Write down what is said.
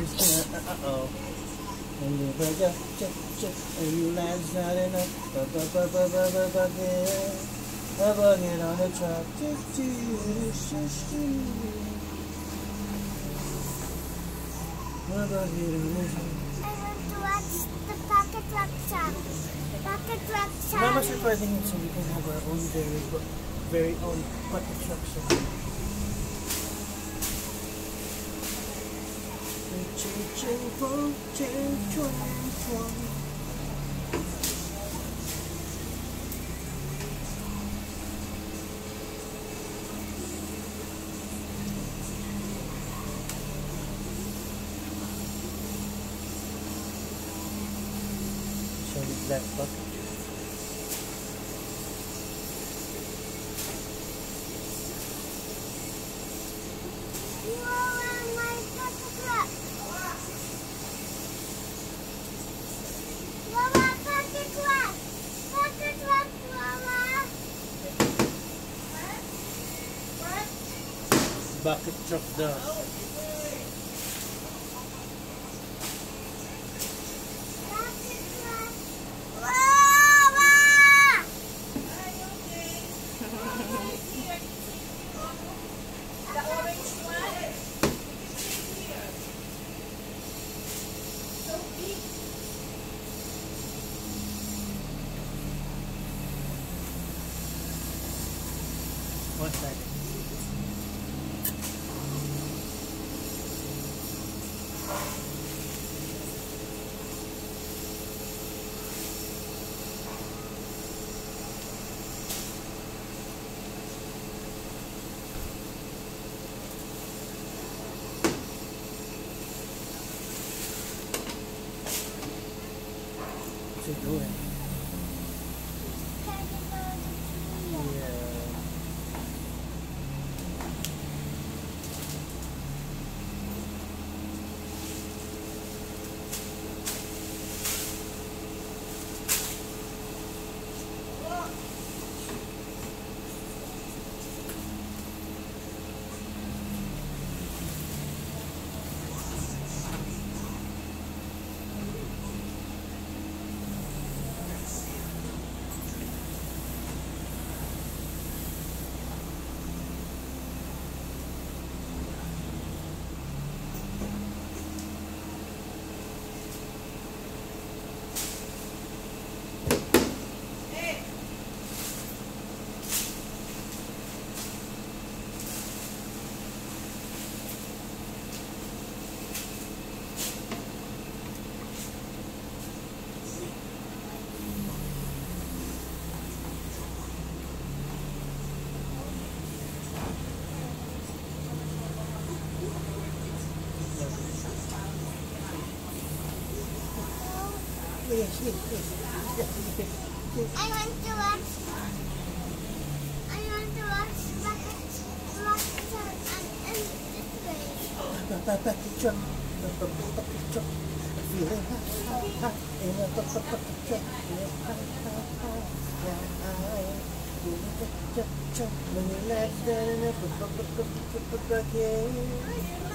Uh-oh. And you break up, and you land's not enough. A bucket on the truck. I want to watch the Pocket Rock song. Pocket Rock song. Mama's recording it so we can have our own very own Pocket Rock song. So with that bucket. Bucket truck does. One second. What's he doing? Yeah. Yes. I want to watch Bucket truck. Feeling hot in a bucket truck. When you let down in a bucket.